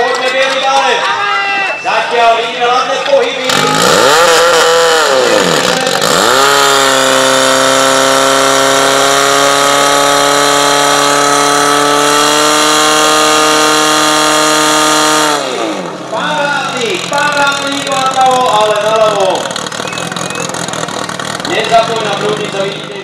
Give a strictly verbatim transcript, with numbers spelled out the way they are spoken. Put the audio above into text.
Poďme, bielý balet. Zatiaľ vidíme ladné pohyby. Parádny, parádny naľavo, ale naľavo. Nezapoň na prúdnico, vidíte.